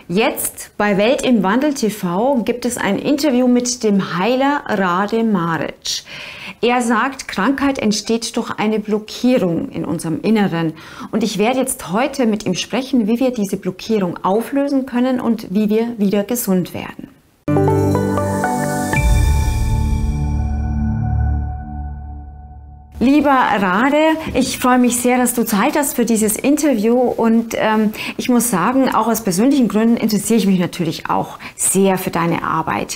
Jetzt bei Welt im Wandel TV gibt es ein Interview mit dem Heiler Rade Maric. Er sagt, Krankheit entsteht durch eine Blockierung in unserem Inneren. Und ich werde jetzt heute mit ihm sprechen, wie wir diese Blockierung auflösen können und wie wir wieder gesund werden. Lieber Rade, ich freue mich sehr, dass du Zeit hast für dieses Interview und ich muss sagen, auch aus persönlichen Gründen interessiere ich mich natürlich auch sehr für deine Arbeit.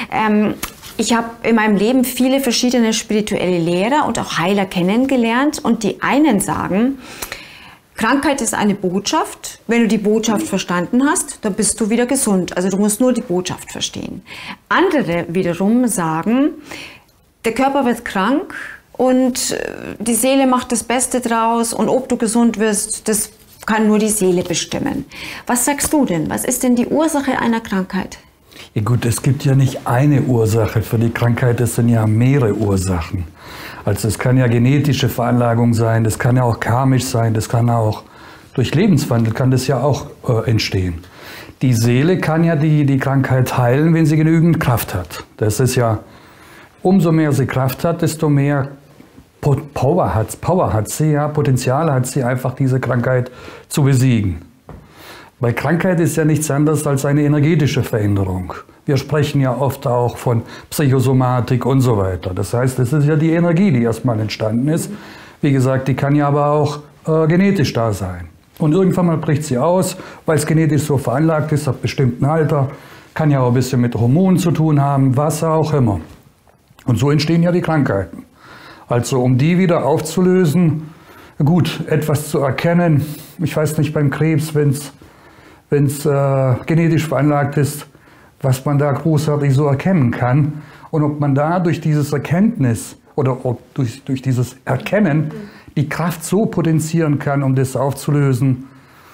Ich habe in meinem Leben viele verschiedene spirituelle Lehrer und auch Heiler kennengelernt und die einen sagen, Krankheit ist eine Botschaft. Wenn du die Botschaft verstanden hast, dann bist du wieder gesund. Also du musst nur die Botschaft verstehen. Andere wiederum sagen, der Körper wird krank und die Seele macht das Beste draus und ob du gesund wirst, das kann nur die Seele bestimmen. Was sagst du denn? Was ist denn die Ursache einer Krankheit? Ja gut, es gibt ja nicht eine Ursache für die Krankheit, es sind ja mehrere Ursachen. Also es kann ja genetische Veranlagung sein, das kann ja auch karmisch sein, das kann auch durch Lebenswandel kann das ja auch entstehen. Die Seele kann ja die Krankheit heilen, wenn sie genügend Kraft hat. Das ist ja, umso mehr sie Kraft hat, desto mehr Power hat sie, ja, Potenzial hat sie, einfach diese Krankheit zu besiegen. Bei Krankheit ist ja nichts anderes als eine energetische Veränderung. Wir sprechen ja oft auch von Psychosomatik und so weiter. Das heißt, es ist ja die Energie, die erstmal entstanden ist. Wie gesagt, die kann ja aber auch genetisch da sein. Und irgendwann mal bricht sie aus, weil es genetisch so veranlagt ist, ab bestimmten Alter. Kann ja auch ein bisschen mit Hormonen zu tun haben, was auch immer. Und so entstehen ja die Krankheiten. Also um die wieder aufzulösen, gut, etwas zu erkennen. Ich weiß nicht, beim Krebs, wenn es genetisch veranlagt ist, was man da großartig so erkennen kann und ob man da durch dieses Erkenntnis oder ob durch dieses Erkennen die Kraft so potenzieren kann, um das aufzulösen.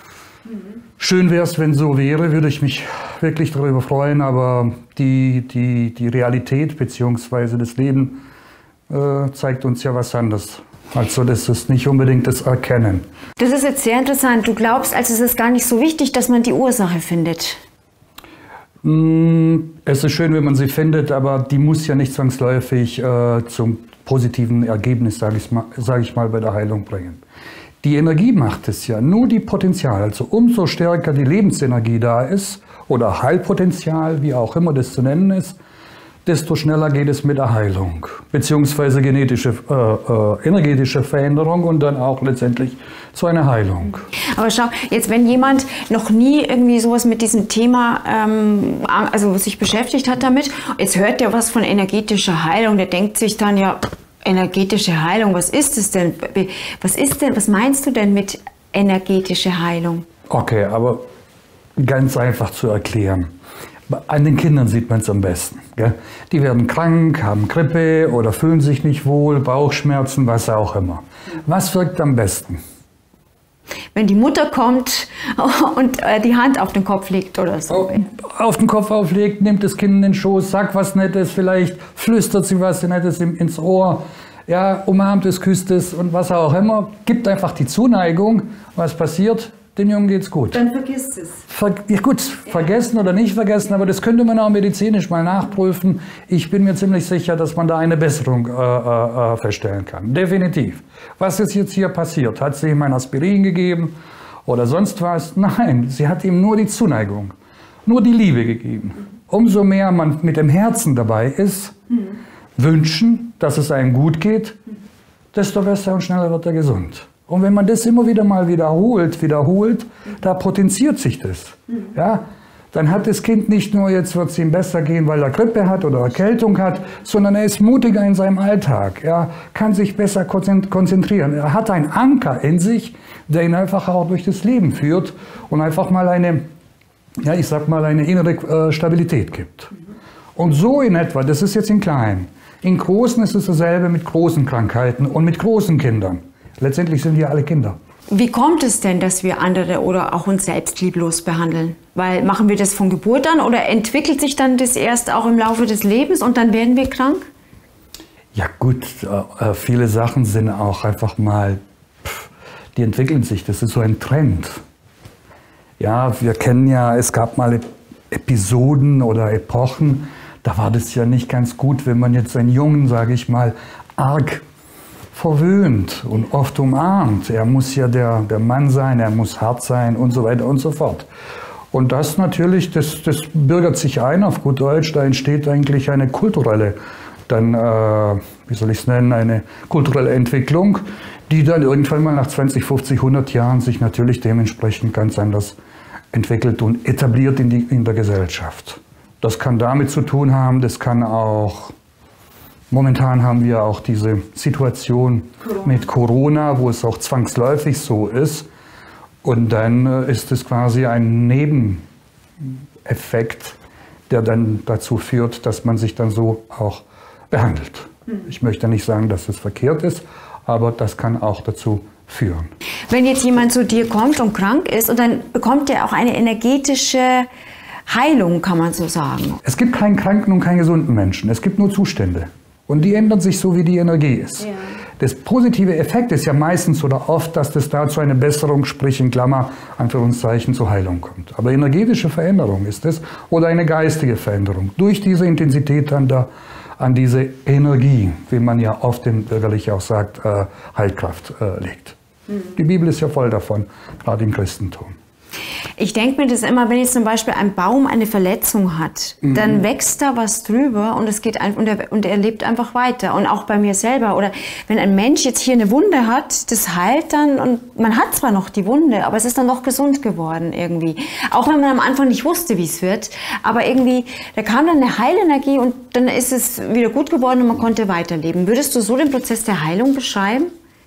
Schön wäre es, wenn so wäre, würde ich mich wirklich darüber freuen, aber die Realität bzw. das Leben zeigt uns ja was anderes. Also das ist nicht unbedingt das Erkennen. Das ist jetzt sehr interessant. Du glaubst, also es ist gar nicht so wichtig, dass man die Ursache findet? Es ist schön, wenn man sie findet, aber die muss ja nicht zwangsläufig zum positiven Ergebnis, sage ich mal, bei der Heilung bringen. Die Energie macht es ja, nur die Potenzial. Also umso stärker die Lebensenergie da ist oder Heilpotenzial, wie auch immer das zu nennen ist, desto schneller geht es mit der Heilung, beziehungsweise energetische Veränderung und dann auch letztendlich zu einer Heilung. Aber schau, jetzt wenn jemand noch nie irgendwie sowas mit diesem Thema, also sich beschäftigt hat damit, jetzt hört der was von energetischer Heilung, der denkt sich dann ja, energetische Heilung, was ist es denn? Was meinst du denn mit energetische Heilung? Okay, aber ganz einfach zu erklären. An den Kindern sieht man es am besten. Gell? Die werden krank, haben Grippe oder fühlen sich nicht wohl, Bauchschmerzen, was auch immer. Was wirkt am besten? Wenn die Mutter kommt und die Hand auf den Kopf legt oder so. Auf den Kopf auflegt, nimmt das Kind in den Schoß, sagt was Nettes, vielleicht flüstert sie was Nettes ins Ohr, ja, umarmt es, küsst es und was auch immer. Gibt einfach die Zuneigung. Was passiert? Den Jungen geht's gut. Dann vergisst es. Ja gut, vergessen oder nicht vergessen, aber das könnte man auch medizinisch mal nachprüfen. Ich bin mir ziemlich sicher, dass man da eine Besserung feststellen kann. Definitiv. Was ist jetzt hier passiert? Hat sie ihm ein Aspirin gegeben oder sonst was? Nein, sie hat ihm nur die Zuneigung, nur die Liebe gegeben. Umso mehr man mit dem Herzen dabei ist, wünschen, dass es einem gut geht, desto besser und schneller wird er gesund. Und wenn man das immer wieder mal wiederholt, da potenziert sich das. Ja? Dann hat das Kind nicht nur, jetzt wird es ihm besser gehen, weil er Grippe hat oder Erkältung hat, sondern er ist mutiger in seinem Alltag. Er kann sich besser konzentrieren. Er hat einen Anker in sich, der ihn einfach auch durch das Leben führt und einfach mal eine, ja, ich sag mal, eine innere Stabilität gibt. Und so in etwa, das ist jetzt in klein. In großen ist es dasselbe mit großen Krankheiten und mit großen Kindern. Letztendlich sind wir alle Kinder. Wie kommt es denn, dass wir andere oder auch uns selbst lieblos behandeln? Weil machen wir das von Geburt an oder entwickelt sich dann das erst auch im Laufe des Lebens und dann werden wir krank? Ja gut, viele Sachen sind auch einfach mal, die entwickeln sich. Das ist so ein Trend. Ja, wir kennen ja, es gab mal Episoden oder Epochen, da war das ja nicht ganz gut, wenn man jetzt einen Jungen, sage ich mal, arg verwöhnt und oft umarmt. Er muss ja der Mann sein, er muss hart sein und so weiter und so fort. Und das natürlich, das bürgert sich ein auf gut Deutsch, da entsteht eigentlich eine kulturelle, dann, wie soll ich es nennen, eine kulturelle Entwicklung, die dann irgendwann mal nach 20, 50, 100 Jahren sich natürlich dementsprechend ganz anders entwickelt und etabliert in der Gesellschaft. Das kann damit zu tun haben, das kann auch, momentan haben wir auch diese Situation mit Corona, wo es auch zwangsläufig so ist. Und dann ist es quasi ein Nebeneffekt, der dann dazu führt, dass man sich dann so auch behandelt. Ich möchte nicht sagen, dass es verkehrt ist, aber das kann auch dazu führen. Wenn jetzt jemand zu dir kommt und krank ist, und dann bekommt er auch eine energetische Heilung, kann man so sagen. Es gibt keinen kranken und keinen gesunden Menschen. Es gibt nur Zustände. Und die ändern sich so, wie die Energie ist. Ja. Das positive Effekt ist ja meistens oder oft, dass das dazu eine Besserung, sprich in Klammer, Anführungszeichen, zur Heilung kommt. Aber energetische Veränderung ist es oder eine geistige Veränderung durch diese Intensität an diese Energie, wie man ja oft im Bürgerlich auch sagt, Heilkraft legt. Die Bibel ist ja voll davon, gerade im Christentum. Ich denke mir das immer, wenn jetzt zum Beispiel ein Baum eine Verletzung hat, dann wächst da was drüber und es geht und er lebt einfach weiter. Und auch bei mir selber. Oder wenn ein Mensch jetzt hier eine Wunde hat, das heilt dann und man hat zwar noch die Wunde, aber es ist dann noch gesund geworden irgendwie. Auch wenn man am Anfang nicht wusste, wie es wird, aber irgendwie, da kam dann eine Heilenergie und dann ist es wieder gut geworden und man konnte weiterleben. Würdest du so den Prozess der Heilung beschreiben?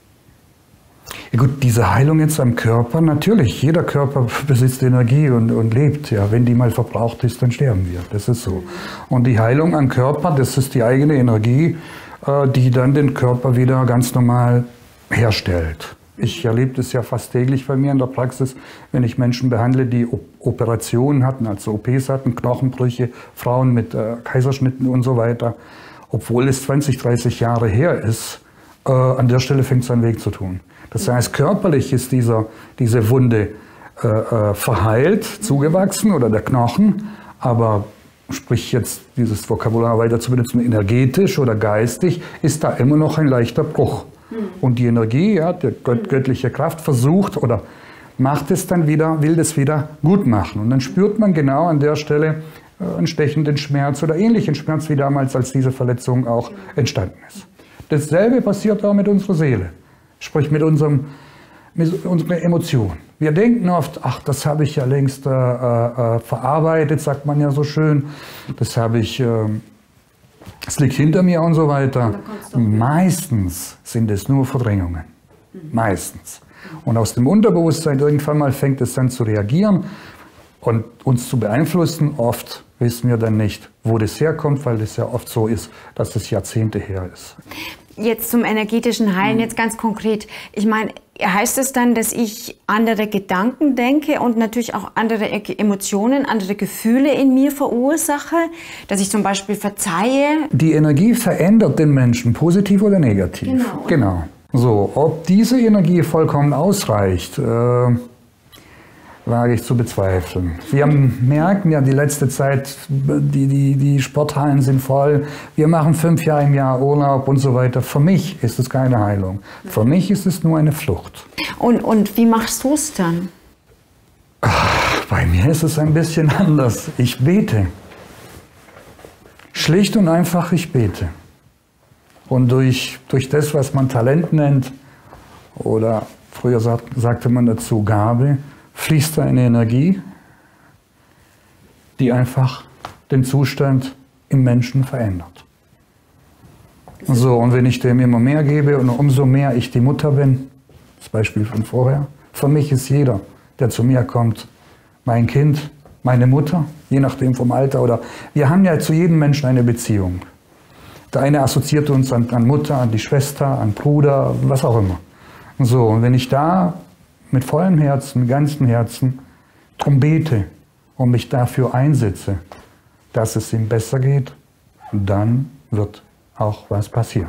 Ja gut, diese Heilung jetzt am Körper, natürlich, jeder Körper besitzt Energie und lebt. Ja, wenn die mal verbraucht ist, dann sterben wir, das ist so. Und die Heilung am Körper, das ist die eigene Energie, die dann den Körper wieder ganz normal herstellt. Ich erlebe das ja fast täglich bei mir in der Praxis, wenn ich Menschen behandle, die Operationen hatten, also OPs hatten, Knochenbrüche, Frauen mit Kaiserschnitten und so weiter. Obwohl es 20, 30 Jahre her ist, an der Stelle fängt es an Weg zu tun. Das heißt, körperlich ist diese Wunde verheilt, zugewachsen oder der Knochen, aber sprich jetzt dieses Vokabular weiter zu benutzen, energetisch oder geistig, ist da immer noch ein leichter Bruch. Und die Energie, ja, die göttliche Kraft versucht oder macht es dann wieder, will das wieder gut machen. Und dann spürt man genau an der Stelle einen stechenden Schmerz oder ähnlichen Schmerz wie damals, als diese Verletzung auch entstanden ist. Dasselbe passiert auch mit unserer Seele. Sprich mit unserer Emotion. Wir denken oft, ach, das habe ich ja längst verarbeitet, sagt man ja so schön. Das liegt hinter mir und so weiter. Meistens sind es nur Verdrängungen. Meistens. Und aus dem Unterbewusstsein irgendwann mal fängt es dann zu reagieren und uns zu beeinflussen. Oft wissen wir dann nicht, wo das herkommt, weil es ja oft so ist, dass es Jahrzehnte her ist. Jetzt zum energetischen Heilen, jetzt ganz konkret. Ich meine, heißt es dann, dass ich andere Gedanken denke und natürlich auch andere Emotionen, andere Gefühle in mir verursache? Dass ich zum Beispiel verzeihe? Die Energie verändert den Menschen, positiv oder negativ. Genau. So, ob diese Energie vollkommen ausreicht, wage ich zu bezweifeln. Wir merken ja die letzte Zeit, die Sporthallen sind voll, wir machen 5 Jahre im Jahr Urlaub und so weiter. Für mich ist es keine Heilung. Für mich ist es nur eine Flucht. Und wie machst du es dann? Bei mir ist es ein bisschen anders. Ich bete. Schlicht und einfach, ich bete. Und durch das, was man Talent nennt, oder früher sagte man dazu Gabe, fließt da eine Energie, die einfach den Zustand im Menschen verändert. So, und wenn ich dem immer mehr gebe und umso mehr ich die Mutter bin, das Beispiel von vorher, für mich ist jeder, der zu mir kommt, mein Kind, meine Mutter, je nachdem vom Alter. Oder wir haben ja zu jedem Menschen eine Beziehung. Der eine assoziiert uns an Mutter, an die Schwester, an Bruder, was auch immer. So, und wenn ich da mit vollem Herzen, mit ganzem Herzen drum bete und mich dafür einsetze, dass es ihm besser geht, dann wird auch was passieren.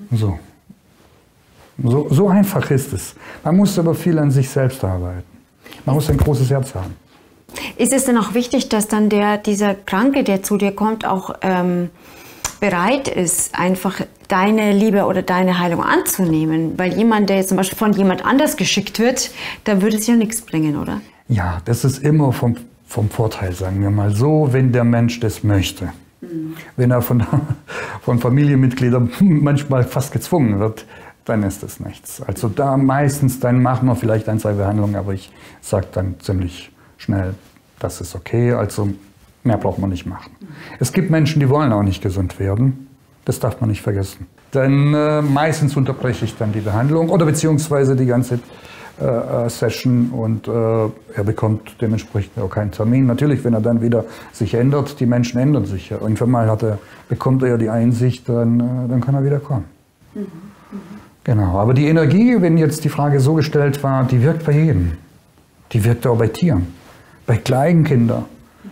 So einfach ist es. Man muss aber viel an sich selbst arbeiten. Man muss ein großes Herz haben. Ist es denn auch wichtig, dass dann dieser Kranke, der zu dir kommt, auch bereit ist, einfach deine Liebe oder deine Heilung anzunehmen? Weil jemand, der jetzt zum Beispiel von jemand anders geschickt wird, da würde es ja nichts bringen, oder? Ja, das ist immer vom Vorteil, sagen wir mal so, wenn der Mensch das möchte. Wenn er von Familienmitgliedern manchmal fast gezwungen wird, dann ist das nichts. Also da meistens, dann machen wir vielleicht 1, 2 Behandlungen, aber ich sage dann ziemlich schnell, das ist okay, also mehr braucht man nicht machen. Es gibt Menschen, die wollen auch nicht gesund werden, das darf man nicht vergessen. Dann meistens unterbreche ich dann die Behandlung oder beziehungsweise die ganze Session und er bekommt dementsprechend auch keinen Termin. Natürlich, wenn er dann wieder sich ändert, die Menschen ändern sich ja. Irgendwann mal bekommt er ja die Einsicht, dann kann er wieder kommen. Genau, aber die Energie, wenn jetzt die Frage so gestellt war, die wirkt bei jedem. Die wirkt auch bei Tieren, bei Kleinkindern.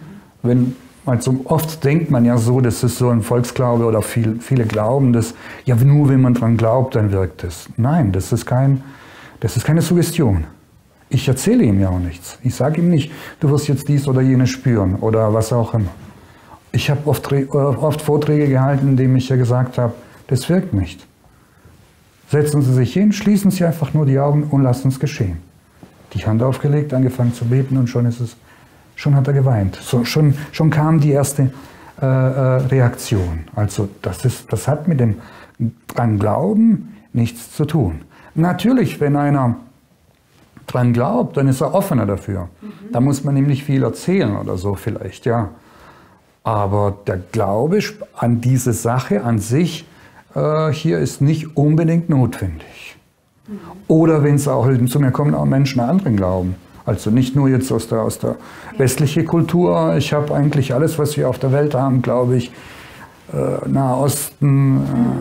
Also oft denkt man ja so, das ist so ein Volksglaube oder viele glauben das, ja nur wenn man dran glaubt, dann wirkt es. Nein, das ist keine Suggestion. Ich erzähle ihm ja auch nichts. Ich sage ihm nicht, du wirst jetzt dies oder jenes spüren oder was auch immer. Ich habe oft Vorträge gehalten, in denen ich ja gesagt habe, das wirkt nicht. Setzen Sie sich hin, schließen Sie einfach nur die Augen und lassen es geschehen. Die Hand aufgelegt, angefangen zu beten und schon hat er geweint. Schon kam die erste Reaktion. Also das hat mit dem dran Glauben nichts zu tun. Natürlich, wenn einer dran glaubt, dann ist er offener dafür. Da muss man ihm nicht viel erzählen oder so vielleicht, ja. Aber der Glaube an diese Sache an sich hier ist nicht unbedingt notwendig. Oder wenn es auch zu mir kommen, auch Menschen anderen Glauben. Also nicht nur jetzt aus der westlichen Kultur. Ich habe eigentlich alles, was wir auf der Welt haben, glaube ich. Nahosten,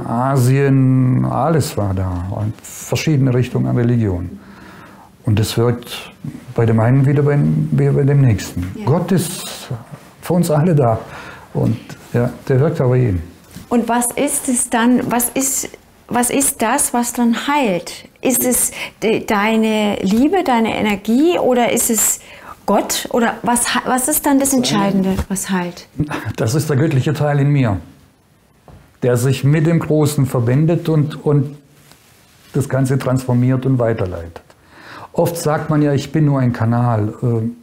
Asien, alles war da. Und verschiedene Richtungen an Religion. Und das wirkt bei dem einen wieder bei dem nächsten. Ja. Gott ist für uns alle da. Und ja, der wirkt aber jeden. Und was ist es dann, was ist das, was dann heilt? Ist es deine Liebe, deine Energie oder ist es Gott? Oder was ist dann das Entscheidende, was heilt? Das ist der göttliche Teil in mir, der sich mit dem Großen verbindet und das Ganze transformiert und weiterleitet. Oft sagt man ja, ich bin nur ein Kanal.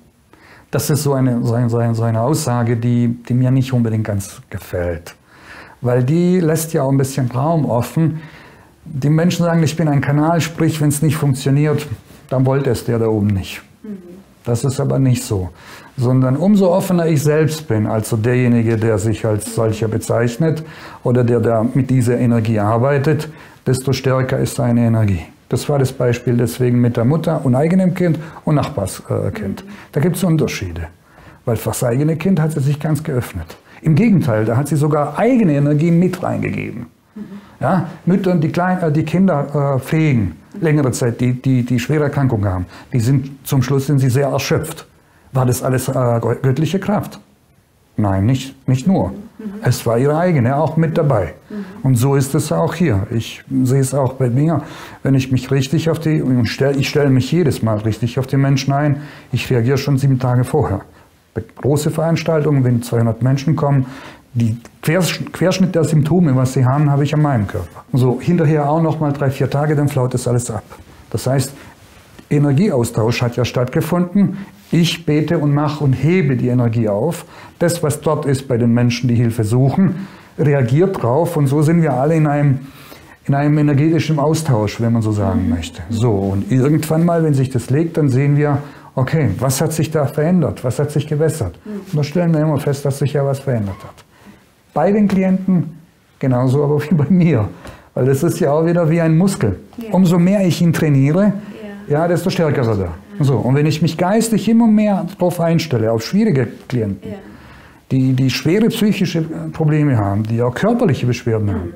Das ist so eine Aussage, die mir nicht unbedingt ganz gefällt. Weil die lässt ja auch ein bisschen Raum offen. Die Menschen sagen, ich bin ein Kanal, sprich, wenn es nicht funktioniert, dann wollte es der da oben nicht. Das ist aber nicht so. Sondern umso offener ich selbst bin, also derjenige, der sich als solcher bezeichnet oder der mit dieser Energie arbeitet, desto stärker ist seine Energie. Das war das Beispiel deswegen mit der Mutter und eigenem Kind und Nachbarskind. Da gibt es Unterschiede. Weil für das eigene Kind hat sie sich ganz geöffnet. Im Gegenteil, da hat sie sogar eigene Energie mit reingegeben. Ja, Mütter, die Kinder pflegen, längere Zeit, die schwere Erkrankungen haben, zum Schluss sind sie sehr erschöpft. War das alles göttliche Kraft? Nein, nicht nur. Es war ihre eigene auch mit dabei. Und so ist es auch hier. Ich sehe es auch bei mir, wenn ich mich richtig ich stelle mich jedes Mal richtig auf die Menschen ein, ich reagiere schon 7 Tage vorher. Bei großen Veranstaltungen, wenn 200 Menschen kommen, die Querschnitt der Symptome, was sie haben, habe ich an meinem Körper. So, hinterher auch noch mal 3, 4 Tage, dann flaut das alles ab. Das heißt, Energieaustausch hat ja stattgefunden. Ich bete und mache und hebe die Energie auf. Das, was dort ist bei den Menschen, die Hilfe suchen, reagiert drauf. Und so sind wir alle in einem energetischen Austausch, wenn man so sagen möchte. So, und irgendwann mal, wenn sich das legt, dann sehen wir, okay, was hat sich da verändert? Was hat sich gewässert? Und da stellen wir immer fest, dass sich ja was verändert hat. Bei den Klienten genauso, aber wie bei mir. Weil das ist ja auch wieder wie ein Muskel. Ja. Umso mehr ich ihn trainiere, ja, desto stärker ist er da. So, und wenn ich mich geistig immer mehr darauf einstelle, auf schwierige Klienten, die schwere psychische Probleme haben, die auch körperliche Beschwerden haben,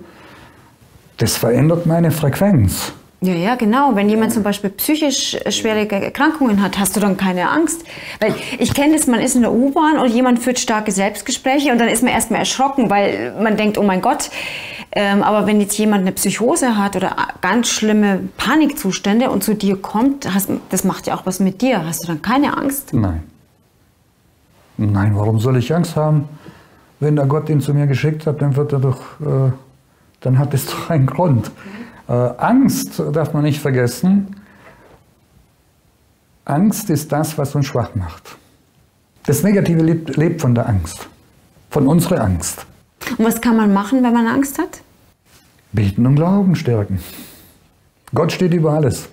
das verändert meine Frequenz. Ja, genau. Wenn jemand zum Beispiel psychisch schwere Erkrankungen hat, hast du dann keine Angst. Weil ich kenne das, man ist in der U-Bahn und jemand führt starke Selbstgespräche und dann ist man erstmal erschrocken, weil man denkt, oh mein Gott. Aber wenn jetzt jemand eine Psychose hat oder ganz schlimme Panikzustände und zu dir kommt, das macht ja auch was mit dir. Hast du dann keine Angst? Nein. Nein, warum soll ich Angst haben? Wenn der Gott ihn zu mir geschickt hat, dann wird er doch, dann hat es doch einen Grund. Angst darf man nicht vergessen. Angst ist das, was uns schwach macht. Das Negative lebt von der Angst, von unserer Angst. Und was kann man machen, wenn man Angst hat? Beten und Glauben stärken. Gott steht über alles.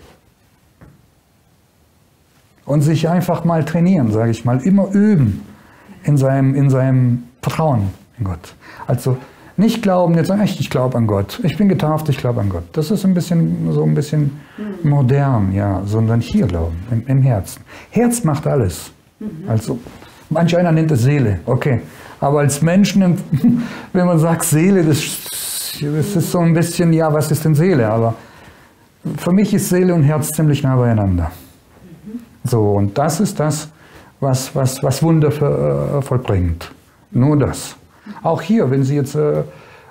Und sich einfach mal trainieren, sage ich mal, immer üben in seinem Vertrauen in Gott. Also nicht glauben, jetzt sagen, ich glaube an Gott, ich bin getauft, ich glaube an Gott. Das ist so ein bisschen modern, ja, sondern hier glauben, im Herzen. Herz macht alles. Also manch einer nennt es Seele, okay. Aber als Menschen, wenn man sagt Seele, das ist so ein bisschen, ja, was ist denn Seele? Aber für mich ist Seele und Herz ziemlich nah beieinander. So, und das ist das, was Wunder vollbringt. Nur das. Auch hier, wenn Sie jetzt, oder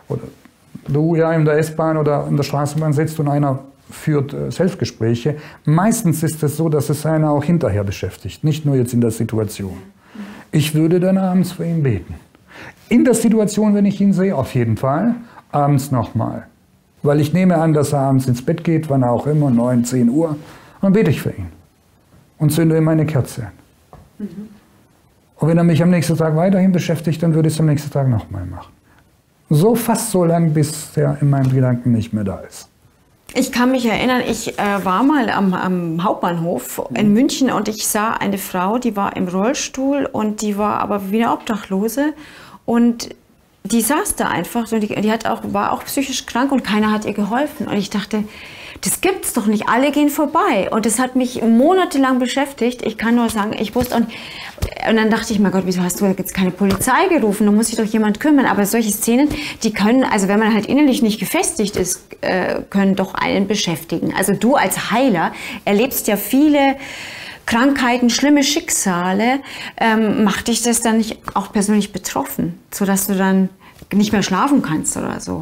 du ja in der S-Bahn oder in der Straßenbahn sitzt und einer führt Selbstgespräche, meistens ist es so, dass es einer auch hinterher beschäftigt, nicht nur jetzt in der Situation. Ich würde dann abends für ihn beten. In der Situation, wenn ich ihn sehe, auf jeden Fall, abends nochmal. Weil ich nehme an, dass er abends ins Bett geht, wann auch immer, 9, 10 Uhr, dann bete ich für ihn und zünde ihm meine Kerze an. Und wenn er mich am nächsten Tag weiterhin beschäftigt, dann würde ich es am nächsten Tag nochmal machen. So fast so lange, bis er in meinen Gedanken nicht mehr da ist. Ich kann mich erinnern, ich war mal am Hauptbahnhof in München und ich sah eine Frau, die war im Rollstuhl und die war aber wie eine Obdachlose und die saß da einfach und die war auch psychisch krank und keiner hat ihr geholfen. Und ich dachte, das gibt's doch nicht, alle gehen vorbei. Und das hat mich monatelang beschäftigt. Ich kann nur sagen, ich wusste, und dann dachte ich, mein Gott, wieso hast du jetzt keine Polizei gerufen? Da muss sich doch jemand kümmern. Aber solche Szenen, die können, also wenn man halt innerlich nicht gefestigt ist, können doch einen beschäftigen. Also du als Heiler erlebst ja viele Krankheiten, schlimme Schicksale. Macht dich das dann nicht auch persönlich betroffen, sodass du dann nicht mehr schlafen kannst oder so?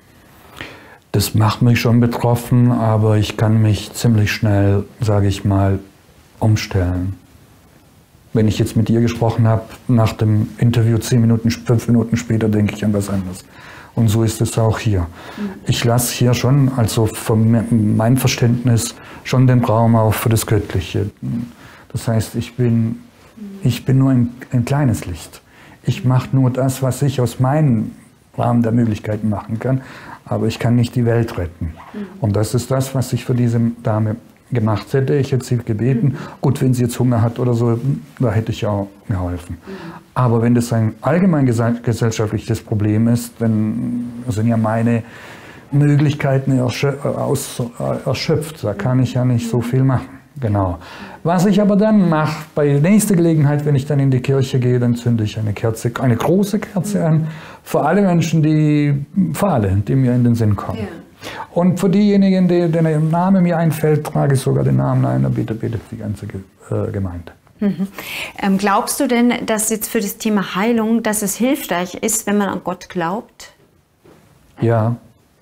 Das macht mich schon betroffen, aber ich kann mich ziemlich schnell, sage ich mal, umstellen. Wenn ich jetzt mit ihr gesprochen habe, nach dem Interview 5 Minuten später denke ich an was anderes. Und so ist es auch hier. Ich lasse hier schon, also von meinem Verständnis, schon den Raum auf für das Göttliche. Das heißt, ich bin nur ein kleines Licht. Ich mache nur das, was ich aus meinem Rahmen der Möglichkeiten machen kann. Aber ich kann nicht die Welt retten. Und das ist das, was ich für diese Dame gemacht hätte. Ich hätte sie gebeten. Gut, wenn sie jetzt Hunger hat oder so, da hätte ich auch geholfen. Aber wenn das ein allgemein gesellschaftliches Problem ist, dann sind ja meine Möglichkeiten erschöpft. Da kann ich ja nicht so viel machen. Genau. Was ich aber dann mache, bei nächster Gelegenheit, wenn ich dann in die Kirche gehe, dann zünde ich eine große Kerze an, für alle Menschen, die mir in den Sinn kommen. Ja. Und für diejenigen, deren Name mir einfällt, trage ich sogar den Namen ein, dann betet die ganze Gemeinde. Glaubst du denn, dass jetzt für das Thema Heilung, dass es hilfreich ist, wenn man an Gott glaubt? Ja,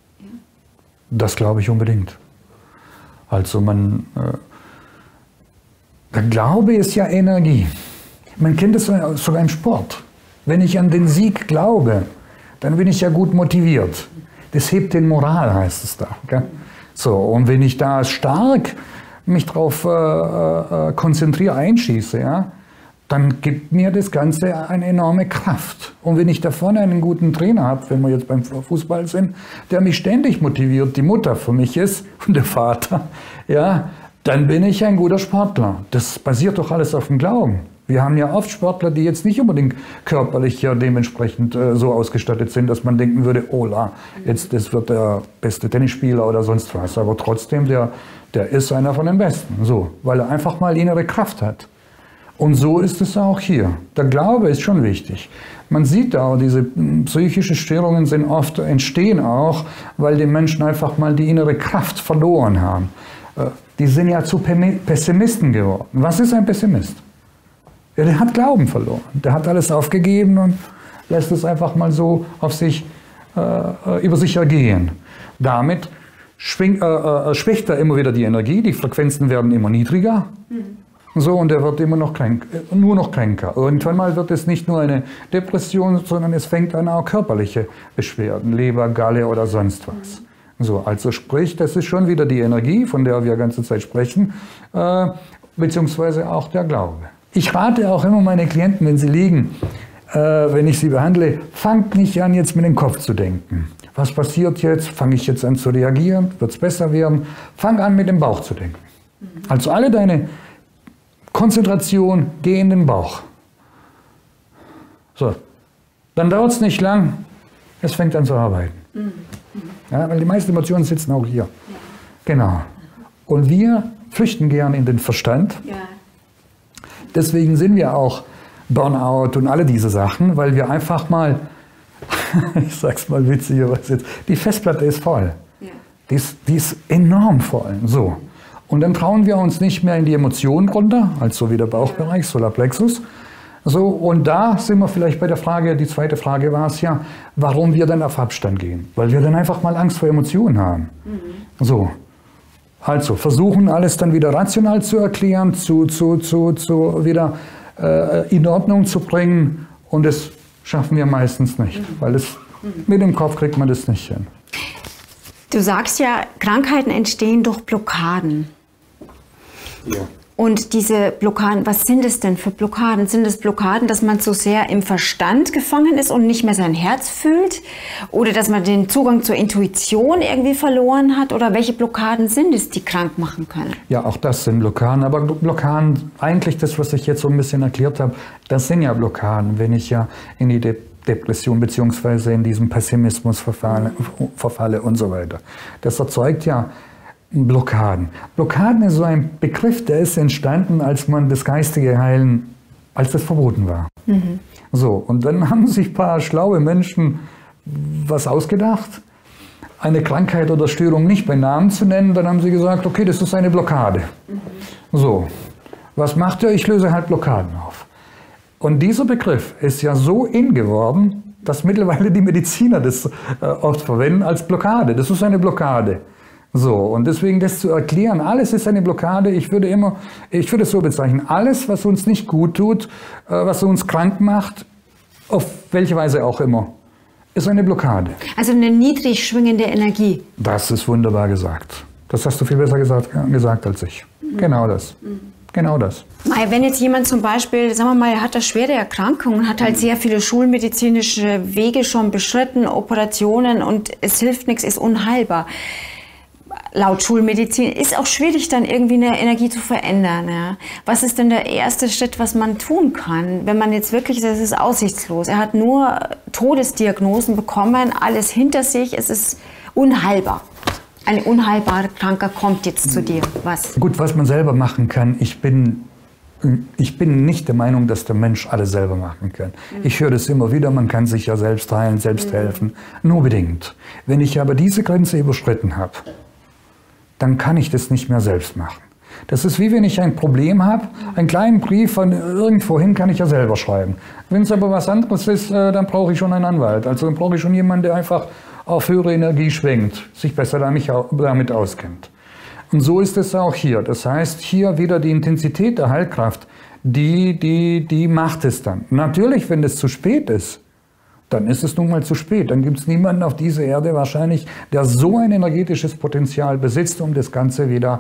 das glaube ich unbedingt. Also der Glaube ist ja Energie. Man kennt es sogar im Sport. Wenn ich an den Sieg glaube, dann bin ich ja gut motiviert. Das hebt den Moral, heißt es da. Gell? So, und wenn ich da stark mich darauf konzentriere, einschieße, ja, dann gibt mir das Ganze eine enorme Kraft. Und wenn ich da vorne einen guten Trainer habe, wenn wir jetzt beim Fußball sind, der mich ständig motiviert, die Mutter für mich ist und der Vater, ja, dann bin ich ein guter Sportler. Das basiert doch alles auf dem Glauben. Wir haben ja oft Sportler, die jetzt nicht unbedingt körperlich ja dementsprechend so ausgestattet sind, dass man denken würde, oh la, jetzt das wird der beste Tennisspieler oder sonst was. Aber trotzdem, der ist einer von den Besten, so, weil er einfach mal innere Kraft hat. Und so ist es auch hier. Der Glaube ist schon wichtig. Man sieht auch, diese psychischen Störungen entstehen auch, weil die Menschen einfach mal die innere Kraft verloren haben. Die sind ja zu Pessimisten geworden. Was ist ein Pessimist? Ja, der hat Glauben verloren. Der hat alles aufgegeben und lässt es einfach mal so auf sich über sich ergehen. Damit schwingt er immer wieder die Energie, die Frequenzen werden immer niedriger. So, und er wird immer noch nur noch kränker. Irgendwann mal wird es nicht nur eine Depression, sondern es fängt an auch körperliche Beschwerden, Leber, Galle oder sonst was. So, also sprich, das ist schon wieder die Energie, von der wir die ganze Zeit sprechen, beziehungsweise auch der Glaube. Ich rate auch immer meine Klienten, wenn sie liegen, wenn ich sie behandle, fangt nicht an, jetzt mit dem Kopf zu denken. Was passiert jetzt? Fange ich jetzt an zu reagieren? Wird es besser werden? Fang an, mit dem Bauch zu denken. Also alle deine Konzentration, geh in den Bauch. So, dann dauert es nicht lang, es fängt an zu arbeiten. Ja, weil die meisten Emotionen sitzen auch hier. Ja. Genau. Und wir flüchten gern in den Verstand. Ja. Deswegen sind wir auch Burnout und alle diese Sachen, weil wir einfach mal, ich sag's mal witzigerweise jetzt, die Festplatte ist voll. Ja. Die ist enorm voll. So. Und dann trauen wir uns nicht mehr in die Emotionen runter, also wie der Bauchbereich, Solarplexus. So, und da sind wir vielleicht bei der Frage, die zweite Frage war es ja, warum wir dann auf Abstand gehen. Weil wir dann einfach mal Angst vor Emotionen haben. So, also versuchen alles dann wieder rational zu erklären, wieder in Ordnung zu bringen. Und das schaffen wir meistens nicht, weil mit dem Kopf kriegt man das nicht hin. Du sagst ja, Krankheiten entstehen durch Blockaden. Ja. Und diese Blockaden, was sind es denn für Blockaden? Sind es Blockaden, dass man so sehr im Verstand gefangen ist und nicht mehr sein Herz fühlt? Oder dass man den Zugang zur Intuition irgendwie verloren hat? Oder welche Blockaden sind es, die krank machen können? Ja, auch das sind Blockaden. Aber Blockaden, eigentlich das, was ich jetzt so ein bisschen erklärt habe, das sind ja Blockaden, wenn ich ja in die Depression bzw. in diesem Pessimismus verfalle und so weiter. Das erzeugt ja Blockaden. Blockaden ist so ein Begriff, der ist entstanden, als man das geistige Heilen, als das verboten war. So, und dann haben sich ein paar schlaue Menschen was ausgedacht, eine Krankheit oder Störung nicht bei Namen zu nennen. Dann haben sie gesagt, okay, das ist eine Blockade. So, was macht ihr? Ich löse halt Blockaden auf. Und dieser Begriff ist ja so in geworden, dass mittlerweile die Mediziner das oft verwenden als Blockade. Das ist eine Blockade. So, und deswegen das zu erklären, alles ist eine Blockade. Ich würde es so bezeichnen, alles, was uns nicht gut tut, was uns krank macht, auf welche Weise auch immer, ist eine Blockade. Also eine niedrig schwingende Energie. Das ist wunderbar gesagt. Das hast du viel besser gesagt als ich. Genau das. Genau das. Wenn jetzt jemand zum Beispiel, sagen wir mal, hat eine schwere Erkrankung und hat halt sehr viele schulmedizinische Wege schon beschritten, Operationen und es hilft nichts, ist unheilbar. Laut Schulmedizin ist auch schwierig, dann irgendwie eine Energie zu verändern. Ja. Was ist denn der erste Schritt, was man tun kann, wenn man jetzt wirklich, das ist aussichtslos, er hat nur Todesdiagnosen bekommen, alles hinter sich, es ist unheilbar. Ein unheilbarer Kranker kommt jetzt zu dir. Was? Gut, was man selber machen kann, ich bin nicht der Meinung, dass der Mensch alles selber machen kann. Ich höre das immer wieder, man kann sich ja selbst heilen, selbst helfen. Nur bedingt. Wenn ich aber diese Grenze überschritten habe, dann kann ich das nicht mehr selbst machen. Das ist wie wenn ich ein Problem habe, einen kleinen Brief von irgendwohin kann ich ja selber schreiben. Wenn es aber was anderes ist, dann brauche ich schon einen Anwalt. Also dann brauche ich schon jemanden, der einfach auf höhere Energie schwingt, sich besser damit auskennt. Und so ist es auch hier. Das heißt, hier wieder die Intensität der Heilkraft, die macht es dann. Natürlich, wenn es zu spät ist, dann ist es nun mal zu spät. Dann gibt es niemanden auf dieser Erde wahrscheinlich, der so ein energetisches Potenzial besitzt, um das Ganze wieder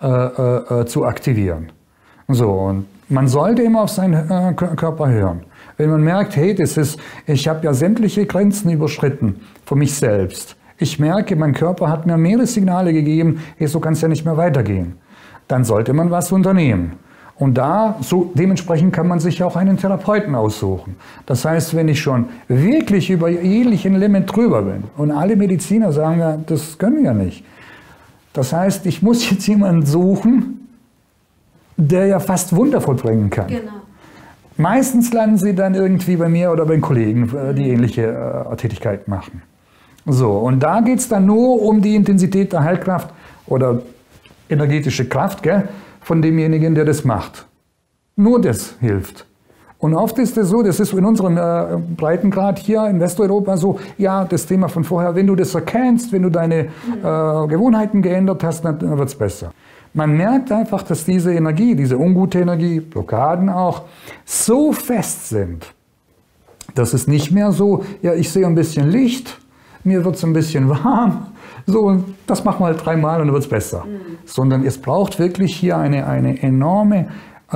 zu aktivieren. So, und man sollte immer auf seinen Körper hören. Wenn man merkt, hey, ich habe ja sämtliche Grenzen überschritten für mich selbst. Ich merke, mein Körper hat mir mehrere Signale gegeben, hey, so kann es ja nicht mehr weitergehen. Dann sollte man was unternehmen. Und dementsprechend kann man sich auch einen Therapeuten aussuchen. Das heißt, wenn ich schon wirklich über jeglichen Limit drüber bin und alle Mediziner sagen, ja, das können wir ja nicht. Das heißt, ich muss jetzt jemanden suchen, der ja fast Wunder vollbringen kann. Genau. Meistens landen sie dann irgendwie bei mir oder bei Kollegen, die ähnliche Tätigkeiten machen. So, und da geht es dann nur um die Intensität der Heilkraft oder energetische Kraft, gell, von demjenigen, der das macht. Nur das hilft. Und oft ist es so, das ist in unserem Breitengrad hier in Westeuropa so, ja, das Thema von vorher, wenn du das erkennst, wenn du deine Gewohnheiten geändert hast, dann wird es besser. Man merkt einfach, dass diese Energie, diese ungute Energie, Blockaden auch, so fest sind, dass es nicht mehr so, ja, ich sehe ein bisschen Licht, mir wird es ein bisschen warm, so, das machen wir halt 3-mal und dann wird es besser. Sondern es braucht wirklich hier eine enorme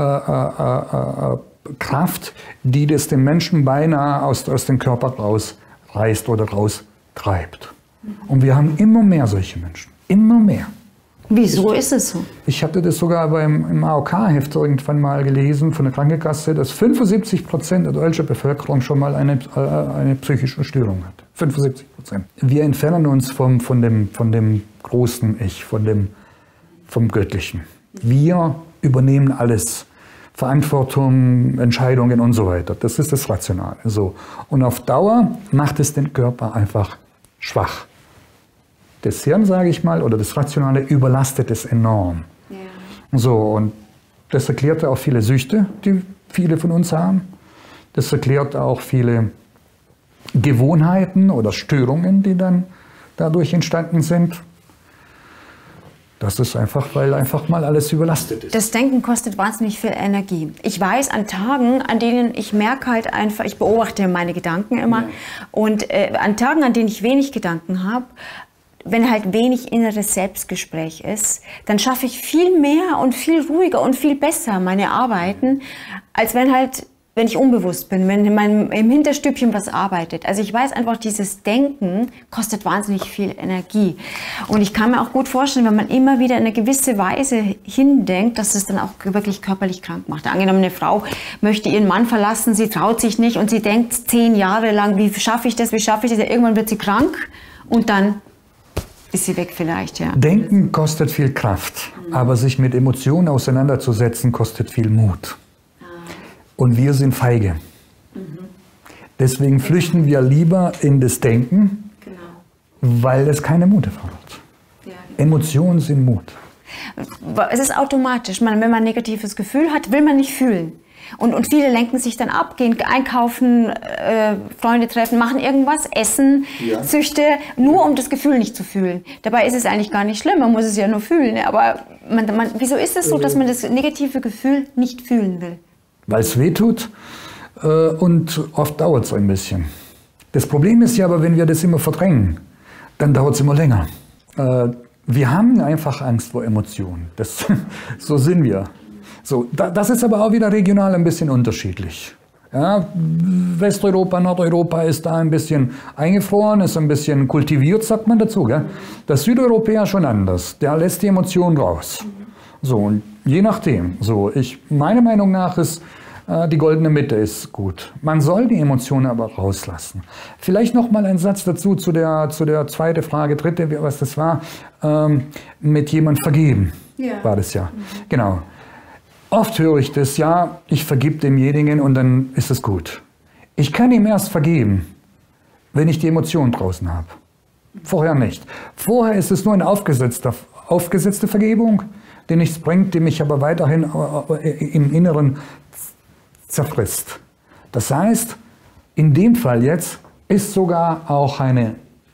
Kraft, die das dem Menschen beinahe aus dem Körper rausreißt oder raustreibt. Und wir haben immer mehr solche Menschen. Immer mehr. Wieso ist es so? Ich hatte das sogar im AOK-Heft irgendwann mal gelesen von der Krankenkasse, dass 75% der deutschen Bevölkerung schon mal eine psychische Störung hat. 75%. Wir entfernen uns von dem großen Ich, vom Göttlichen. Wir übernehmen alles. Verantwortung, Entscheidungen und so weiter. Das ist das Rationale. So. Und auf Dauer macht es den Körper einfach schwach. Das Hirn, sage ich mal, oder das Rationale überlastet es enorm. Ja. So, und das erklärt auch viele Süchte, die viele von uns haben. Das erklärt auch viele Gewohnheiten oder Störungen, die dann dadurch entstanden sind. Das ist einfach, weil einfach mal alles überlastet ist. Das Denken kostet wahnsinnig viel Energie. Ich weiß an Tagen, an denen ich merke halt einfach, ich beobachte meine Gedanken immer. Ja. Und an Tagen, an denen ich wenig Gedanken habe, wenn halt wenig inneres Selbstgespräch ist, dann schaffe ich viel mehr und viel ruhiger und viel besser meine Arbeiten, als wenn ich unbewusst bin, wenn im Hinterstübchen was arbeitet. Also ich weiß einfach, dieses Denken kostet wahnsinnig viel Energie. Und ich kann mir auch gut vorstellen, wenn man immer wieder in eine gewisse Weise hindenkt, dass es dann auch wirklich körperlich krank macht. Angenommen, eine Frau möchte ihren Mann verlassen, sie traut sich nicht und sie denkt 10 Jahre lang, wie schaffe ich das, Irgendwann wird sie krank und dann ist sie weg vielleicht, ja. Denken kostet viel Kraft, aber sich mit Emotionen auseinanderzusetzen, kostet viel Mut. Und wir sind feige. Deswegen flüchten wir lieber in das Denken, weil es keine Mut erfordert. Ja. Emotionen sind Mut. Es ist automatisch. Wenn man ein negatives Gefühl hat, will man nicht fühlen. Und viele lenken sich dann ab, gehen einkaufen, Freunde treffen, machen irgendwas, essen, ja. Süchte, nur um das Gefühl nicht zu fühlen. Dabei ist es eigentlich gar nicht schlimm, man muss es ja nur fühlen. Aber wieso ist es so, dass man das negative Gefühl nicht fühlen will? Weil es weh tut und oft dauert es ein bisschen. Das Problem ist ja aber, wenn wir das immer verdrängen, dann dauert es immer länger. Wir haben einfach Angst vor Emotionen. So sind wir. So, das ist aber auch wieder regional ein bisschen unterschiedlich. Ja, Westeuropa, Nordeuropa ist da ein bisschen eingefroren, ist ein bisschen kultiviert, sagt man dazu. Gell? Der Südeuropäer schon anders, der lässt die Emotionen raus. So, und je nachdem. So, meine Meinung nach ist, die goldene Mitte ist gut. Man soll die Emotionen aber rauslassen. Vielleicht noch mal ein Satz dazu zu der zweiten Frage, dritte, was das war, mit jemandem vergeben, ja. War das ja. Genau. Oft höre ich das, ja, ich vergib demjenigen und dann ist es gut. Ich kann ihm erst vergeben, wenn ich die Emotionen draußen habe. Vorher nicht. Vorher ist es nur eine aufgesetzte Vergebung, die nichts bringt, die mich aber weiterhin im Inneren zerfrisst. Das heißt, in dem Fall jetzt ist sogar auch eine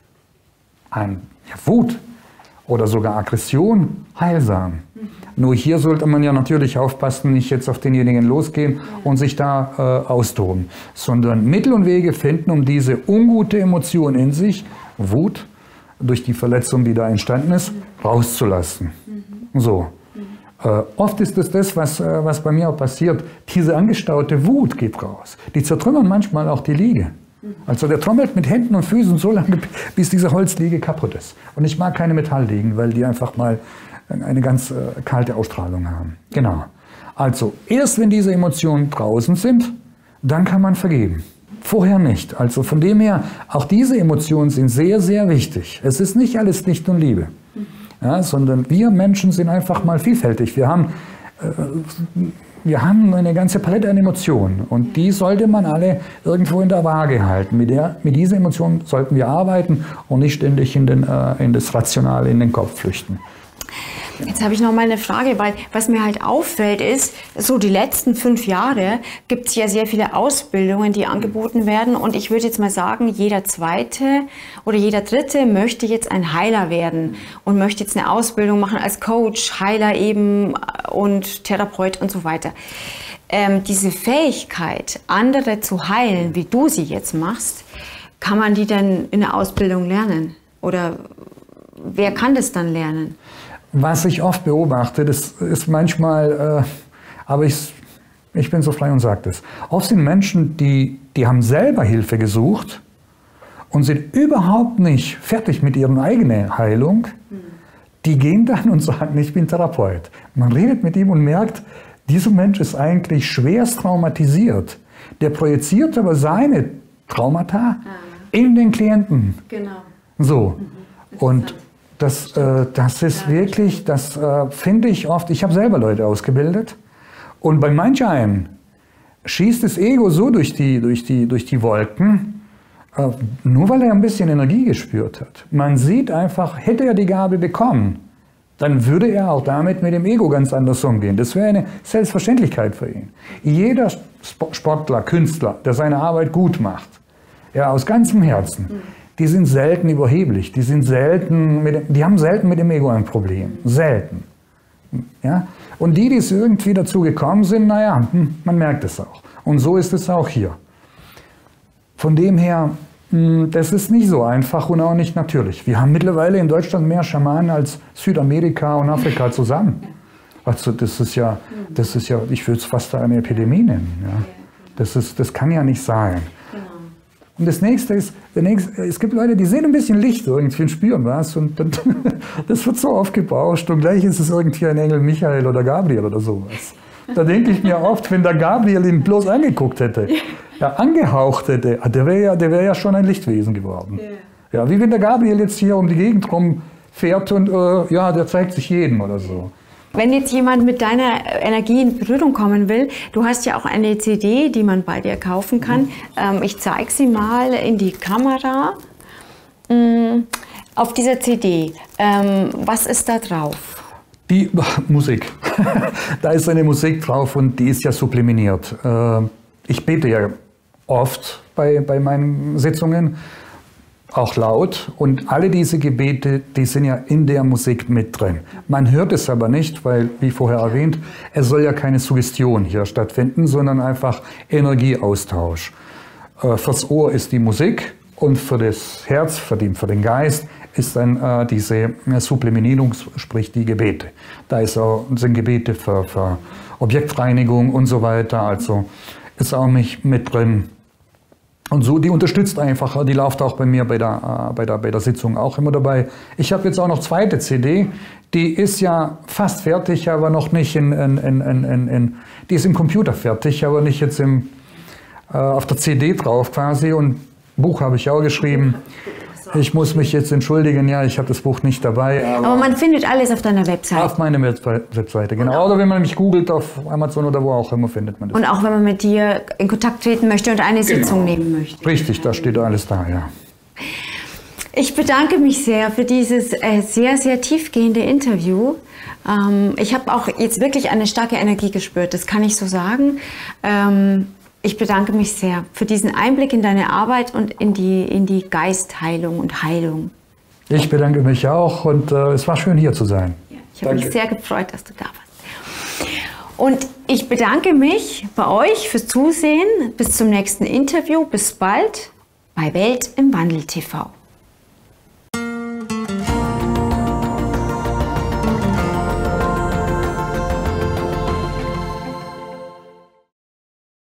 Wut oder sogar Aggression heilsam. Nur hier sollte man ja natürlich aufpassen, nicht jetzt auf denjenigen losgehen und sich da austoben, sondern Mittel und Wege finden, um diese ungute Emotion in sich, Wut, durch die Verletzung, die da entstanden ist, rauszulassen. So. Oft ist es das, was bei mir auch passiert. Diese angestaute Wut geht raus. Die zertrümmern manchmal auch die Liege. Also der trommelt mit Händen und Füßen so lange, bis diese Holzliege kaputt ist. Und ich mag keine Metallliegen, weil die einfach mal eine ganz kalte Ausstrahlung haben. Genau. Also erst wenn diese Emotionen draußen sind, dann kann man vergeben. Vorher nicht. Also von dem her, auch diese Emotionen sind sehr, sehr wichtig. Es ist nicht alles Licht und Liebe. Ja, sondern wir Menschen sind einfach mal vielfältig. Wir haben eine ganze Palette an Emotionen und die sollte man alle irgendwo in der Waage halten. Mit dieser Emotion sollten wir arbeiten und nicht ständig in das Rationale, in den Kopf flüchten. Jetzt habe ich noch mal eine Frage, weil was mir halt auffällt ist, so die letzten 5 Jahre gibt es ja sehr viele Ausbildungen, die angeboten werden und ich würde jetzt mal sagen, jeder Zweite oder jeder Dritte möchte jetzt ein Heiler werden und möchte jetzt eine Ausbildung machen als Coach, Heiler eben und Therapeut und so weiter. Diese Fähigkeit, andere zu heilen, wie du sie jetzt machst, kann man die denn in der Ausbildung lernen? Oder wer kann das dann lernen? Was ich oft beobachte, das ist manchmal, aber ich bin so frei und sage das. Oft sind Menschen, die haben selber Hilfe gesucht und sind überhaupt nicht fertig mit ihrer eigenen Heilung. Die gehen dann und sagen, ich bin Therapeut. Man redet mit ihm und merkt, dieser Mensch ist eigentlich schwerst traumatisiert. Der projiziert aber seine Traumata in den Klienten. Genau. So. Und das ist wirklich, das finde ich oft, ich habe selber Leute ausgebildet und bei manch einem schießt das Ego so durch die Wolken, nur weil er ein bisschen Energie gespürt hat. Man sieht einfach, hätte er die Gabe bekommen, dann würde er auch damit mit dem Ego ganz anders umgehen. Das wäre eine Selbstverständlichkeit für ihn. Jeder Sportler, Künstler, der seine Arbeit gut macht, ja, aus ganzem Herzen, die sind selten überheblich, die haben selten mit dem Ego ein Problem. Selten. Ja? Und die es irgendwie dazu gekommen sind, naja, man merkt es auch. Und so ist es auch hier. Von dem her, das ist nicht so einfach und auch nicht natürlich. Wir haben mittlerweile in Deutschland mehr Schamanen als Südamerika und Afrika zusammen. Also das ist ja, ich würde es fast eine Epidemie nennen. Ja? Das kann ja nicht sein. Und das nächste ist, es gibt Leute, die sehen ein bisschen Licht irgendwie und spüren was und das wird so aufgebauscht und gleich ist es irgendwie ein Engel Michael oder Gabriel oder sowas. Da denke ich mir oft, wenn der Gabriel ihn bloß angeguckt hätte, ja, angehaucht hätte, der wäre ja schon ein Lichtwesen geworden. Ja, wie wenn der Gabriel jetzt hier um die Gegend rumfährt und ja, der zeigt sich jedem oder so. Wenn jetzt jemand mit deiner Energie in Berührung kommen will, du hast ja auch eine CD, die man bei dir kaufen kann. Ich zeige sie mal in die Kamera. Auf dieser CD, was ist da drauf? Die Musik. Da ist eine Musik drauf und die ist ja subliminiert. Ich bete ja oft bei meinen Sitzungen, auch laut. Und alle diese Gebete, die sind ja in der Musik mit drin. Man hört es aber nicht, weil, wie vorher erwähnt, es soll ja keine Suggestion hier stattfinden, sondern einfach Energieaustausch. Fürs Ohr ist die Musik und für das Herz, für den Geist, ist dann diese Subliminierung, sprich die Gebete. Da sind Gebete für Objektreinigung und so weiter, also ist auch mit drin. Und so, die unterstützt einfach, die läuft auch bei mir bei der Sitzung auch immer dabei. Ich habe jetzt auch noch zweite CD, die ist ja fast fertig, aber noch nicht die ist im Computer fertig, aber nicht jetzt auf der CD drauf quasi. Und Buch habe ich auch geschrieben. Ich muss mich jetzt entschuldigen, ja, ich habe das Buch nicht dabei. Aber man findet alles auf deiner Webseite. Auf meiner Webseite, genau. Oder wenn man mich googelt auf Amazon oder wo auch immer, findet man das. Und auch wenn man mit dir in Kontakt treten möchte und eine Sitzung nehmen möchte. Richtig, da steht alles da, ja. Ich bedanke mich sehr für dieses sehr, sehr tiefgehende Interview. Ich habe auch jetzt wirklich eine starke Energie gespürt, das kann ich so sagen. Ich bedanke mich sehr für diesen Einblick in deine Arbeit und in die Geistheilung und Heilung. Ich bedanke mich auch und es war schön hier zu sein. Ja, ich habe mich sehr gefreut, dass du da warst. Und ich bedanke mich bei euch fürs Zusehen. Bis zum nächsten Interview. Bis bald bei Welt im Wandel TV.